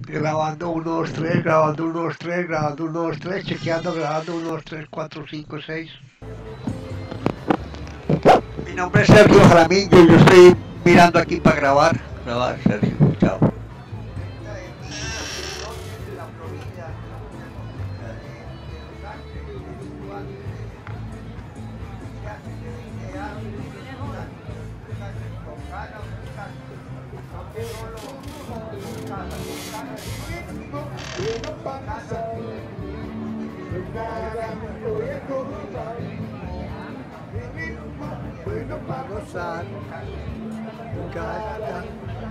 Grabando 1, 2, 3, grabando 1, 2, 3, grabando 1, 2, 3, chequeando, grabando 1, 2, 3, 4, 5, 6. Mi nombre es Sergio Jaramillo, yo estoy mirando aquí para grabar. Grabar, Sergio, chao. Bueno, para gozar, canta.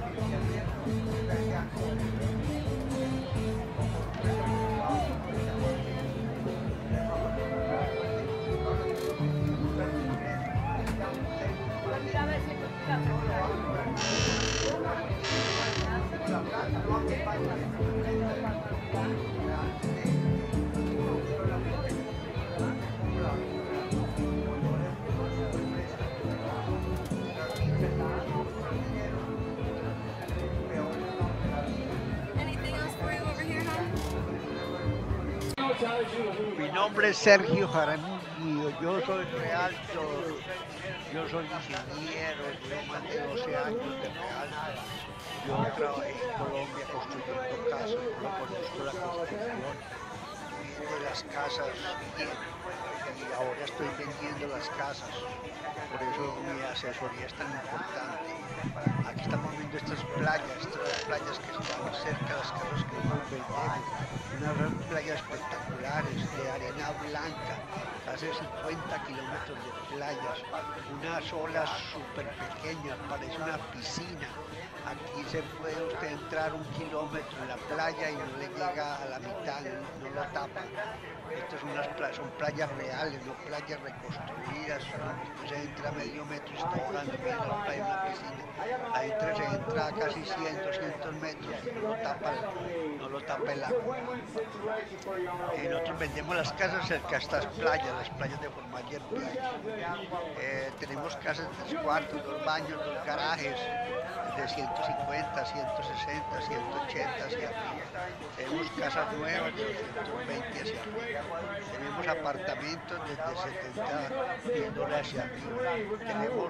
Mi nombre es Sergio Jaramillo, yo soy realtor, yo soy ingeniero, llevo más de 12 años de realtor. Yo trabajé en Colombia construyendo casas, yo conozco la construcción, viendo las casas bien, y ahora estoy vendiendo las casas, por eso mi asesoría es tan importante. Aquí estamos viendo estas playas que están cerca de las casas que nosotros vendemos, unas playas espectaculares de arena blanca, casi 50 kilómetros de playas, unas olas súper pequeñas, parece una piscina. Aquí se puede usted entrar 1 kilómetro en la playa y no le llega a la mitad, no lo tapa. Estas son playas reales, no playas reconstruidas. Usted se entra medio metro y está ahogando, mira la playa, una piscina. Ahí se entra a casi 100, 200 metros y no lo tapa el agua. Nosotros vendemos las casas cerca de estas playas, las playas de Formayer Beach. Tenemos casas de 3 cuartos, 2 baños, 2 garajes, de 150, 160, 180 hacia arriba. Tenemos casas nuevas de 220 hacia arriba. Tenemos apartamentos desde $70,000 hacia arriba. Tenemos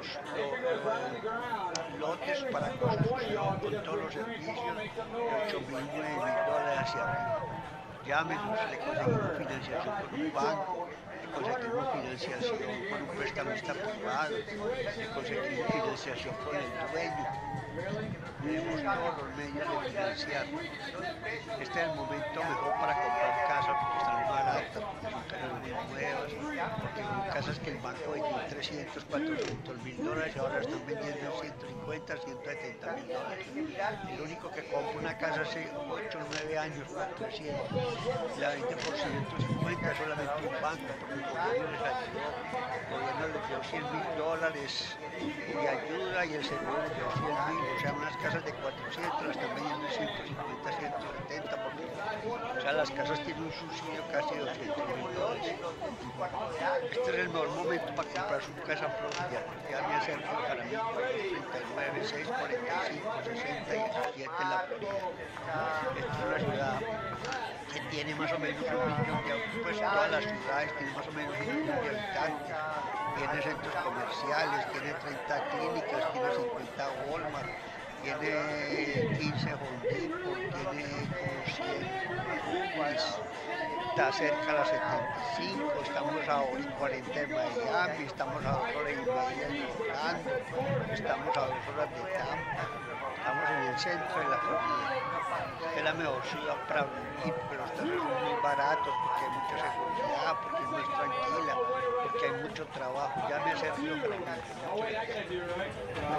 lotes para construcción con todos los servicios de $8,000, $9,000 hacia arriba. Llámenos, le conseguimos financiación con un banco, le conseguimos financiación con un prestamista privado, le conseguimos financiación con el dueño. Tenemos todos los medios de financiar. Este es el momento mejor para comprar casas porque están baratas, porque son casas muy nuevas, porque son casas que el banco vendió $300,000, $400,000 y ahora están vendiendo $150,000, $170,000. El único que compra una casa hace 8 o 9 años por 300, la vende por 150, solamente un banco, porque el gobierno les ayudó. El gobierno les dio $100,000 de ayuda y el seguro les dio 100,000. O sea, unas casas de 400 las están vendiendo en 150, 170, porque, o sea, las casas tienen un subsidio casi de $200,000. Este es el mejor momento para comprar su casa en Florida. Ya me acerco para mí, 39, 6, 45, 60 y 17 en la Florida. Esta es una ciudad que tiene más o menos 1 millón de, pues todas las ciudades tienen más o menos 1 millón de habitantes. Tiene centros comerciales, tiene 30 clínicas, tiene 50 Walmart, tiene 15 Home Depot, tiene como 100 Woolies, está cerca a las 75, estamos a 1 y 40 de Miami, estamos a 2 horas y media de Orlando, estamos a 2 horas de Tampa, estamos en el centro de la Florida. Es la mejor ciudad para vivir, pero los terrenos son muy baratos porque hay mucha seguridad, porque es muy tranquila, porque hay mucho trabajo. Ya me ha servido para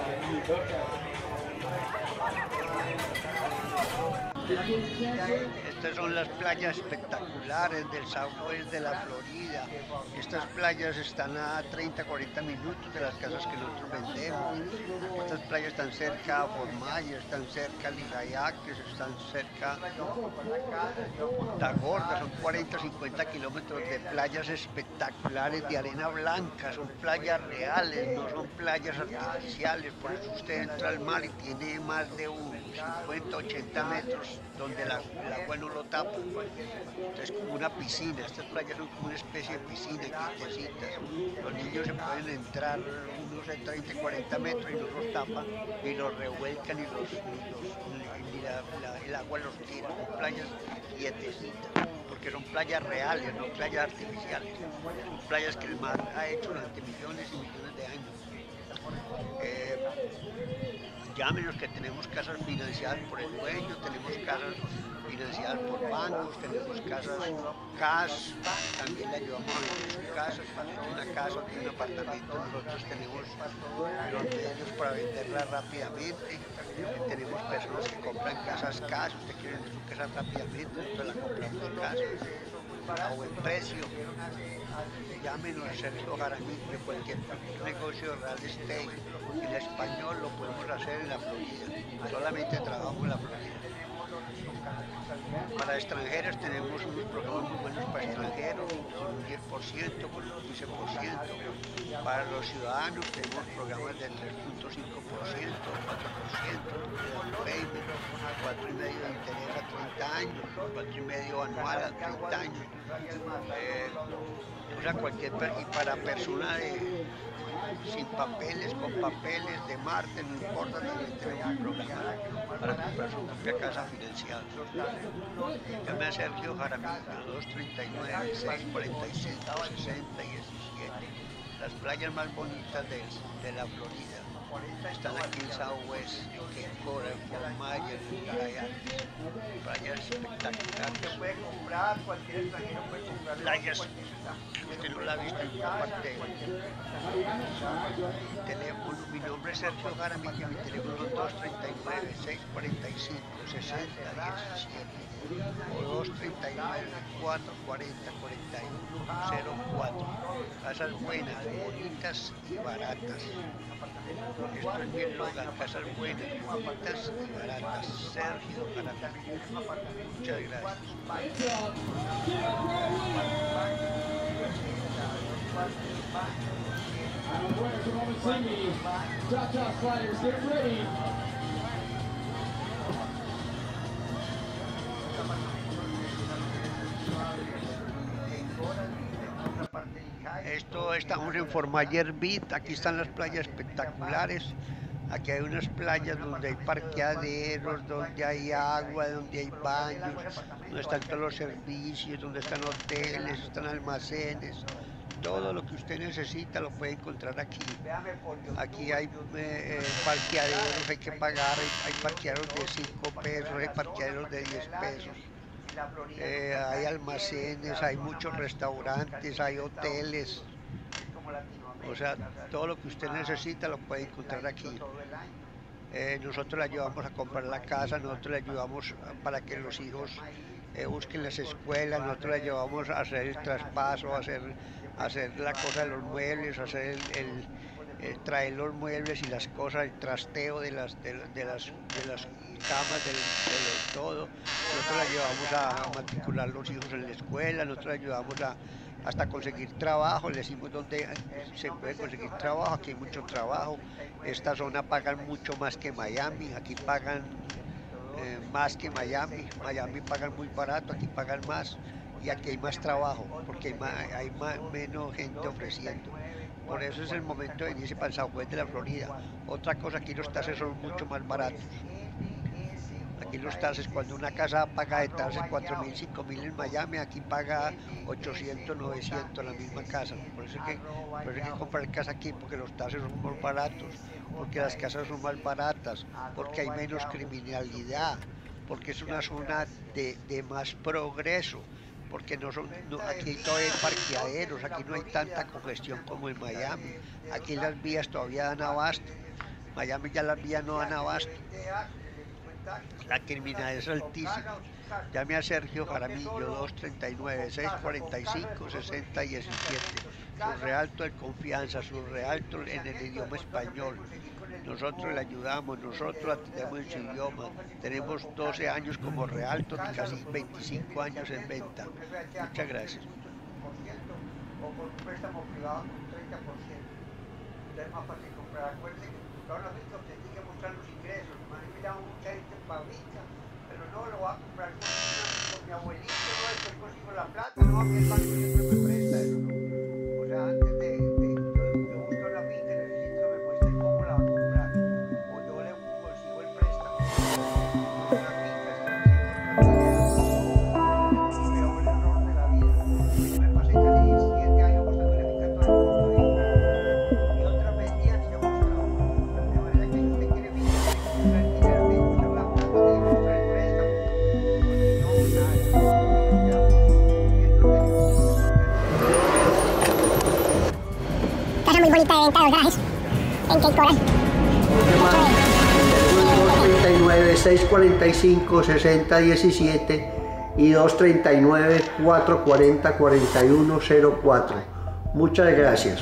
mí. Estas son las playas espectaculares del Southwest de la Florida. Estas playas están a 30, 40 minutos de las casas que nosotros vendemos. Estas playas están cerca a Fort Myers, están cerca a Lehigh, están cerca a Punta Gorda. Son 40, 50 kilómetros de playas espectaculares de arena blanca. Son playas reales, no son playas artificiales. Por eso usted entra al mar y tiene más de 50, 80 metros donde el agua no lo tapa. Entonces, como una piscina. Estas playas son como una especie de piscina, quietecitas. Los niños se pueden entrar unos de 30, 40 metros y no los tapan y los revuelcan y el agua los tira. Son playas quietecitas, porque son playas reales, no playas artificiales. Son playas que el mar ha hecho durante millones y millones de años. Llámenos que tenemos casas financiadas por el dueño, tenemos casas financiadas por bancos, tenemos casas cash, también le ayudamos a vender su casa, una casa o un apartamento, nosotros tenemos los medios para venderla rápidamente, tenemos personas que compran casas cash, usted quiere vender su casa rápidamente, nosotros la compramos cash, a buen precio. Llámenos a Sergio Jaramillo, cualquier negocio de real estate en español lo podemos hacer en la Florida, solamente trabajamos en la Florida. Para extranjeros tenemos unos programas muy buenos para extranjeros, con un 10%, con un 15%. Para los ciudadanos tenemos programas del 3.5%, 4%, de payment, 4,5% de interés a 30 años, 4,5% anual a 30 años. O sea, y para personas sin papeles, con papeles, de Marte, no importa, también tenemos un programa para comprar su propia casa financiada. Llame a Sergio Jaramillo, 239-645-6017. Las playas más bonitas de la Florida están aquí en Southwest, en Cora, en Fort Myers, en Lehigh. Playas espectaculares. Puede comprar, cualquier extranjero puede comprar. Playas, usted no la ha visto en ninguna parte. Teléfono, mi nombre es Sergio Jaramillo, mi teléfono es 239-645-6017 o 239-440-4104. Casas buenas, bonitas y baratas. Esto es mi eslogan, casas buenas, bonitas y baratas. Sergio Jaramillo. Muchas gracias. Estamos en Fort Myers Beach, aquí están las playas espectaculares. Aquí hay unas playas donde hay parqueaderos, donde hay agua, donde hay baños, donde están todos los servicios, donde están hoteles, están almacenes. Todo lo que usted necesita lo puede encontrar aquí. Aquí hay parqueaderos, hay que pagar, hay parqueaderos de 5 pesos, hay parqueaderos de 10 pesos. Hay almacenes, hay muchos restaurantes, hay hoteles. O sea, todo lo que usted necesita lo puede encontrar aquí. Nosotros le ayudamos a comprar la casa, nosotros le ayudamos para que los hijos busquen las escuelas, nosotros le ayudamos a hacer el traspaso, a hacer la cosa de los muebles, a hacer traer los muebles y las cosas, el trasteo de las camas, de todo. Nosotros le ayudamos a matricular los hijos en la escuela, nosotros le ayudamos hasta conseguir trabajo, le decimos dónde se puede conseguir trabajo, aquí hay mucho trabajo. Esta zona pagan mucho más que Miami, aquí pagan más que Miami pagan muy barato, aquí pagan más y aquí hay más trabajo porque hay menos gente ofreciendo. Por eso es el momento de venirse para el Southwest de la Florida. Otra cosa, aquí los taxes son mucho más baratos. Aquí los taxes, cuando una casa paga de taxes 4.000, 5.000 en Miami, aquí paga 800, 900 la misma casa. Por eso hay que comprar casa aquí, porque los taxes son más baratos, porque las casas son más baratas, porque hay menos criminalidad, porque es una zona de más progreso, porque aquí todavía hay parqueaderos, aquí no hay tanta congestión como en Miami. Aquí las vías todavía dan abasto. Miami ya las vías no dan abasto. La criminalidad es altísima. Llame a Sergio Jaramillo, 239-645-6017. Surrealto de confianza, Surrealto en el idioma español. Nosotros le ayudamos, nosotros atendemos en su idioma. Tenemos 12 años como Realto y casi 25 años en venta. Muchas gracias. O con un préstamo privado con 30%. Ya es más fácil comprar. Acuérdense que ahora la vez que usted tiene que mostrar los ingresos. Me llama mucha gente fabrica, pero no lo va a comprar con mi abuelito, no es que consigo la plata, no, a mí el banco siempre me presta eso, ¿no? O sea, antes de yo busco la finca, necesito que me muestre cómo la va a comprar, o yo le consigo el préstamo, no la finca, sino que un error de la vida. Yo me pasé casi 7 años buscando la finca todo el mundo y otras vendían y yo mostraba. De manera que si usted quiere finca, tiene que comprar dinero, tiene que buscar la plata, tiene que buscar el préstamo, porque no, Casa muy bonita de venta, los garajes en Cape Coral. 239-645-6017 y 239-440-4104. Muchas gracias.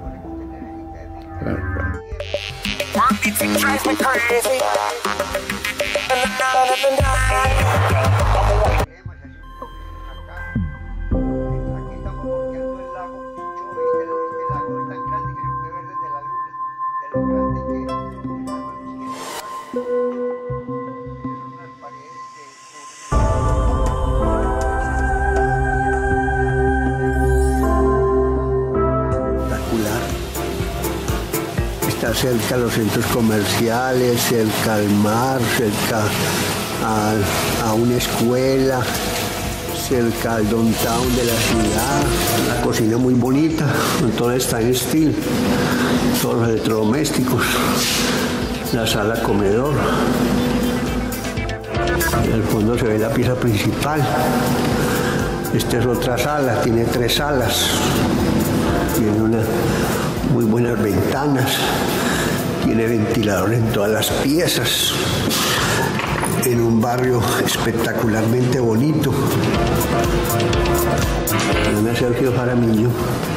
Está cerca a los centros comerciales, cerca al mar, cerca a una escuela, cerca al downtown de la ciudad. Una cocina muy bonita, todo está en steel, todos los electrodomésticos, la sala comedor. En el fondo se ve la pieza principal. Esta es otra sala, tiene 3 salas, tiene una muy buenas ventanas, tiene ventilador en todas las piezas, en un barrio espectacularmente bonito. Llame a Sergio Jaramillo,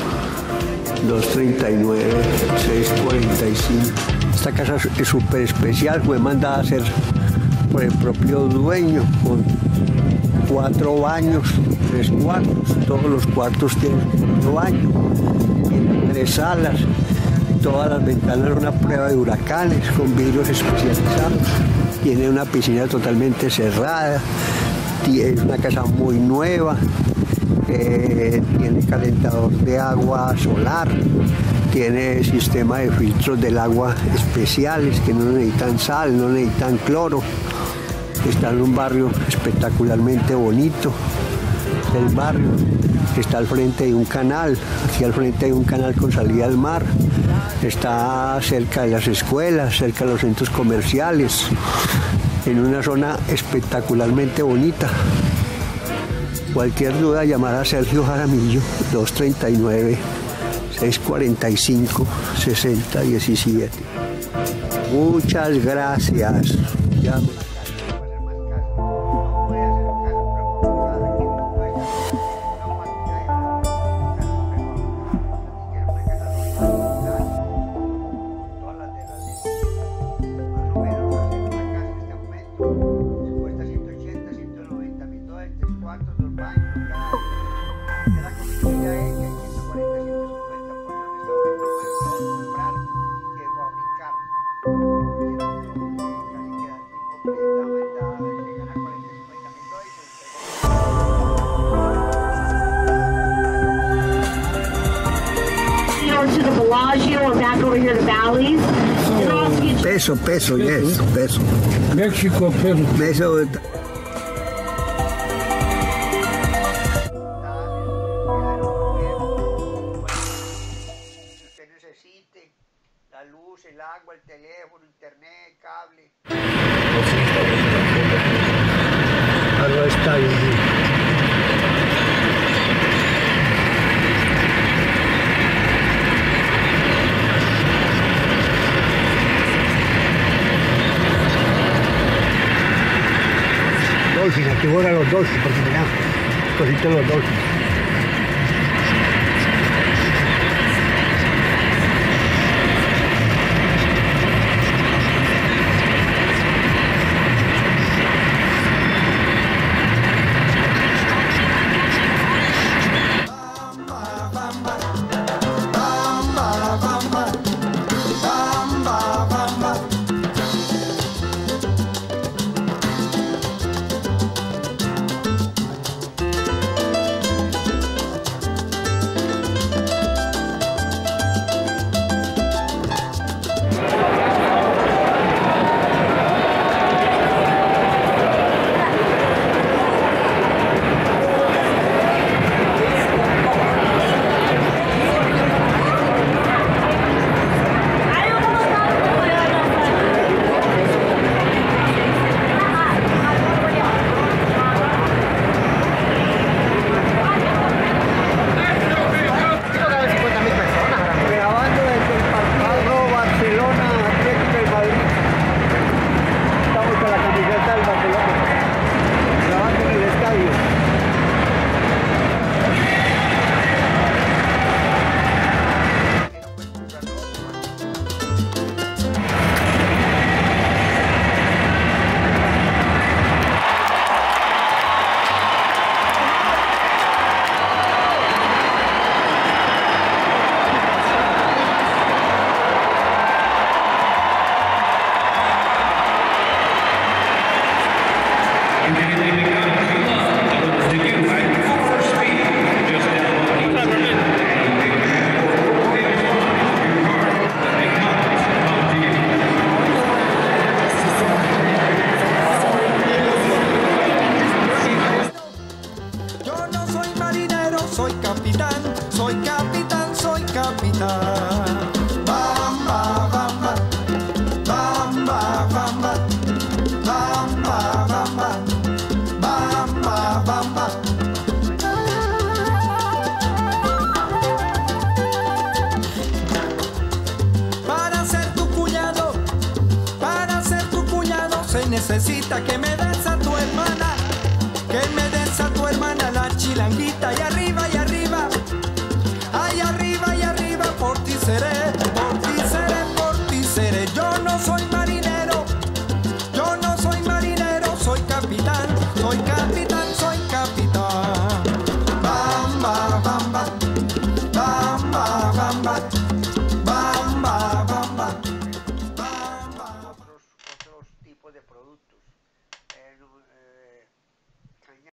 239-645. Esta casa es súper especial, fue mandada a hacer por el propio dueño, con 4 baños, 3 cuartos, todos los cuartos tienen 4 baños. 3 salas, todas las ventanas son a prueba de huracanes con vidrios especializados, tiene una piscina totalmente cerrada, es una casa muy nueva, tiene calentador de agua solar, tiene sistema de filtros del agua especiales que no necesitan sal, no necesitan cloro. Está en un barrio espectacularmente bonito. El barrio está al frente de un canal, aquí al frente hay un canal con salida al mar, está cerca de las escuelas, cerca de los centros comerciales, en una zona espectacularmente bonita. Cualquier duda, llamar a Sergio Jaramillo, 239-645-6017. Muchas gracias. Llame. Peso, yes, peso. México, peso. Peso. Usted necesite la luz, el agua, el teléfono, internet, cable. Algo está bien. Dolphin, aquí fueron los Dolphin, porque mira, cositos los Dolphin. Soy capitán, soy capitán, soy capitán. Bamba, bamba, bamba, bamba, bamba, bamba, bamba, bamba. Para ser tu cuñado se necesita que me des a tu hermana, que me des a tu hermana la chilanguita y arriba, ay arriba, y arriba, por ti seré, por ti seré, por ti seré. Yo no soy marinero, soy capitán, soy capitán, soy